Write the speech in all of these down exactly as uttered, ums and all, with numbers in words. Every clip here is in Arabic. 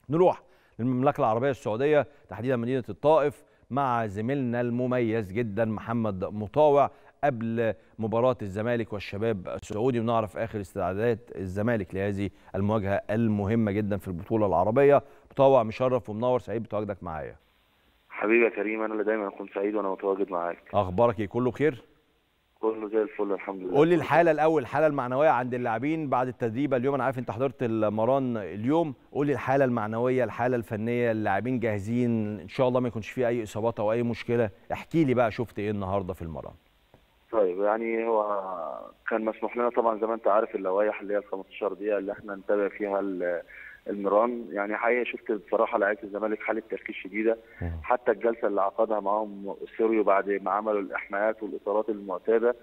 نروح للمملكة العربية السعودية تحديدا مدينة الطائف مع زميلنا المميز جدا محمد مطاوع قبل مباراة الزمالك والشباب السعودي، ونعرف آخر استعدادات الزمالك لهذه المواجهة المهمة جدا في البطولة العربية. مطاوع مشرف ومنور، سعيد بتواجدك معايا. حبيبي يا كريم، انا اللي دايما اكون سعيد وانا متواجد معاك. اخبارك ايه؟ كله بخير؟ كله زي الفل الحمد لله. قول لي الحاله الاول، الحاله المعنويه عند اللاعبين بعد التدريب اليوم. انا عارف انت حضرت المران اليوم، قول لي الحاله المعنويه الحاله الفنيه، اللاعبين جاهزين ان شاء الله ما يكونش فيه اي اصابات او اي مشكله؟ احكي لي بقى شفت ايه النهارده في المران. طيب يعني هو كان مسموح لنا طبعا زي ما انت عارف اللوائح اللي هي ال خمستاشر دقيقه اللي احنا نتابع فيها المران. يعني حقيقه شفت بصراحه لعيبه الزمالك حاله تركيز شديده، حتى الجلسه اللي عقدها معاهم سوريو بعد ما عملوا الاحماءات والاطارات المعتاده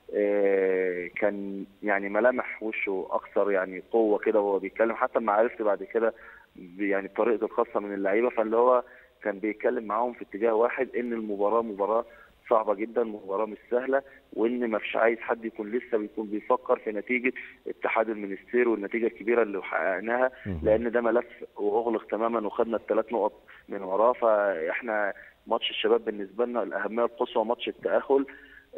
كان يعني ملامح وشه اكثر يعني قوه كده وهو بيتكلم، حتى ما عرفت بعد كده يعني بطريقته الخاصه من اللعيبه، فاللي هو كان بيتكلم معاهم في اتجاه واحد ان المباراه مباراه صعبه جدا، مباراه مش سهله، وان ما فيش عايز حد يكون لسه بيكون بيفكر في نتيجه اتحاد المنستير والنتيجه الكبيره اللي حققناها، لان ده ملف واغلق تماما وخدنا الثلاث نقط من وراه. فاحنا ماتش الشباب بالنسبه لنا الاهميه القصوى ماتش التاهل،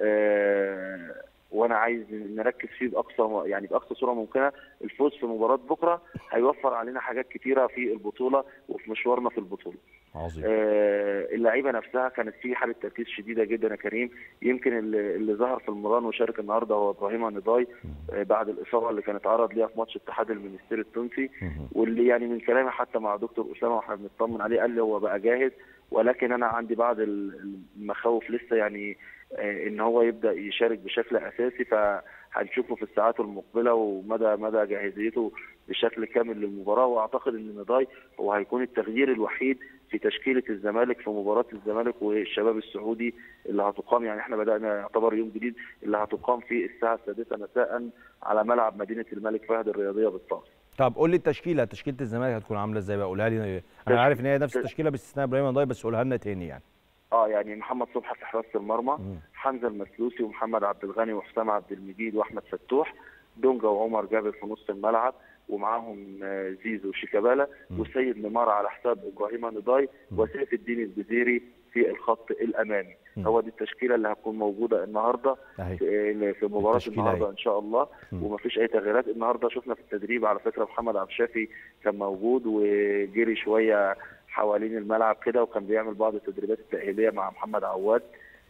آه وانا عايز نركز فيه باقصى يعني باقصى صوره ممكنه. الفوز في مباراه بكره هيوفر علينا حاجات كتيره في البطوله وفي مشوارنا في البطوله. عظيم. آه اللعيبه نفسها كانت في حاله تركيز شديده جدا يا كريم. يمكن اللي, اللي ظهر في المران وشارك النهارده هو ابراهيم النضاي آه بعد الاصابه اللي كانت عرض ليها في ماتش اتحاد المنستير التونسي، واللي يعني من كلامي حتى مع دكتور اسامه واحنا بنطمن عليه قال لي هو بقى جاهز، ولكن انا عندي بعض المخاوف لسه يعني ان هو يبدا يشارك بشكل اساسي، فهنشوفه في الساعات المقبله ومدى مدى جاهزيته بشكل كامل للمباراه. واعتقد ان نضاي هو هيكون التغيير الوحيد في تشكيله الزمالك في مباراه الزمالك والشباب السعودي اللي هتقام، يعني احنا بدانا يعتبر يوم جديد اللي هتقام في الساعه السادسه مساء على ملعب مدينه الملك فهد الرياضيه بالطاس. طب قول لي التشكيله، تشكيله الزمالك هتكون عامله ازاي بقى؟ قولها لي. انا عارف ان هي نفس التشكيله باستثناء ابراهيم النضاي، بس قولها لنا تاني يعني. اه يعني محمد صبحي في حراسه المرمى، حمزه المسلوسي ومحمد عبد الغني وحسام عبد المجيد واحمد فتوح، دونجا وعمر جابر في نص الملعب، ومعاهم زيزو وشيكابالا وسيد نمار على حساب ابراهيم النضاي وسيف الدين الجزيري في الخط الامامي. م. هو دي التشكيله اللي هتكون موجوده النهارده في, في مباراه النهارده هي. ان شاء الله، ومفيش اي تغييرات. النهارده شفنا في التدريب على فكره محمد عبد الشافي كان موجود وجري شويه حوالين الملعب كده، وكان بيعمل بعض التدريبات التأهيلية مع محمد عواد.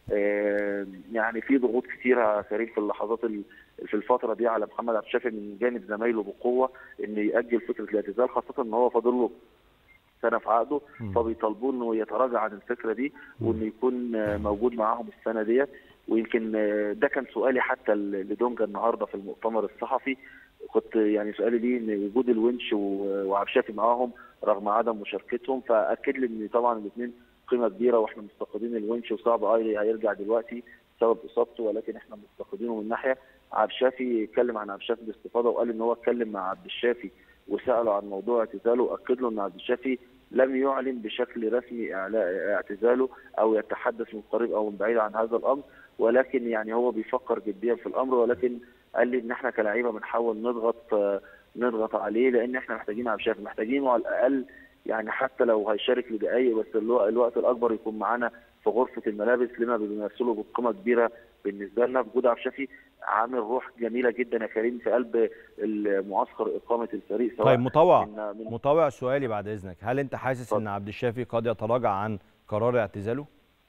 آه يعني في ضغوط كتيرة كريم في اللحظات في الفترة دي على محمد عبد الشافي من جانب زمايله بقوة ان يأجل فكرة الاعتزال، خاصة ان هو فاضل له سنة في عقده، فبيطالبوه انه يتراجع عن الفكرة دي وانه يكون موجود معاهم السنة ديت. ويمكن ده كان سؤالي حتى لدونجا النهارده في المؤتمر الصحفي، كنت يعني سؤالي ليه ان وجود الونش وعبد الشافي معاهم رغم عدم مشاركتهم، فاكد لي ان طبعا الاثنين قيمه كبيره واحنا مفتقدين الونش، وصعب ايلي هيرجع دلوقتي بسبب اصابته، ولكن احنا مفتقدينه من ناحيه. عبد الشافي اتكلم عن عبد الشافي باستفاضه وقال ان هو اتكلم مع عبد الشافي وساله عن موضوع اعتزاله، واكد له ان عبد الشافي لم يعلن بشكل رسمي اعتزاله او يتحدث من قريب او من بعيد عن هذا الامر، ولكن يعني هو بيفكر جديا في الامر. ولكن قال لي ان احنا كلاعيبه بنحاول نضغط نضغط عليه لان احنا محتاجين عبد الشافي، محتاجينه على الاقل يعني حتى لو هيشارك لدقائق، بس الوقت الاكبر يكون معانا في غرفه الملابس لما بيمثله بقيمه كبيره بالنسبه لنا. وجود عبد الشافي عامل روح جميله جدا يا كريم في قلب المعسكر اقامه الفريق. سواء طيب مطوع من من مطوع سؤالي بعد اذنك، هل انت حاسس ان عبد الشافي قد يتراجع عن قرار اعتزاله؟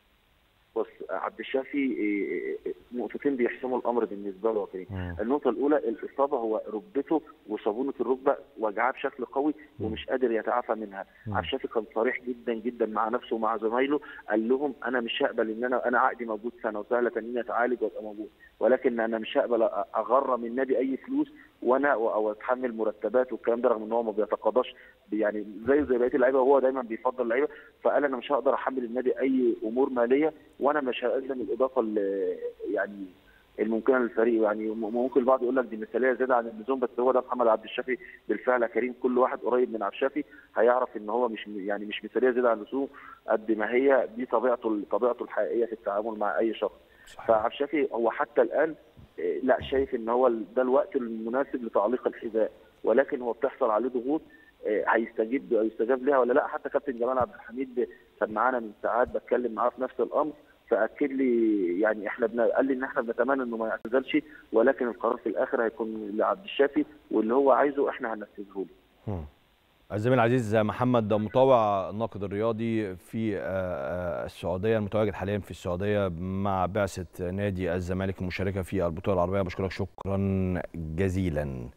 بص عبد الشافي نقطتين بيحسموا الامر بالنسبه له يا كريم. النقطه الاولى الاصابه، هو ركبته وصابونه الركبه وجعاه بشكل قوي ومش قادر يتعافى منها. عبد الشافي كان صريح جدا جدا مع نفسه ومع زمايله، قال لهم انا مش هقبل ان انا انا عقدي موجود سنه وسهله اني اتعالج وابقى موجود، ولكن انا مش هقبل اغرم النادي اي فلوس وانا او اتحمل مرتبات والكلام ده، رغم ان هو ما بيتقاضاش يعني زيه زي بقيه اللعيبه وهو دايما بيفضل اللعيبه. فقال انا مش هقدر احمل النادي اي امور ماليه وانا مش هقدم الاضافه اللي يعني الممكنه للفريق. يعني ممكن البعض يقول لك دي مثاليه زياده عن اللزوم، بس هو ده محمد عبد الشافي بالفعل يا كريم. كل واحد قريب من عبد الشافي هيعرف ان هو مش يعني مش مثاليه زياده عن اللزوم قد ما هي دي طبيعته طبيعته الحقيقيه في التعامل مع اي شخص. فعبد الشافي هو حتى الان لا شايف ان هو ده الوقت المناسب لتعليق الحذاء، ولكن هو بتحصل عليه ضغوط هيستجيب هيستجاب لها ولا لا. حتى كابتن جمال عبد الحميد كان معانا من ساعات بتكلم معاه في نفس الامر، فاكد لي يعني احنا بن... قال لي ان احنا بنتمنى انه ما يعتزلش، ولكن القرار في الاخر هيكون لعبد الشافي، واللي هو عايزه احنا هننفذه له. الزميل العزيز محمد مطاوع الناقد الرياضي في السعوديه، المتواجد حاليا في السعوديه مع بعثه نادي الزمالك المشاركه في البطوله العربيه، بشكرك شكرا جزيلا.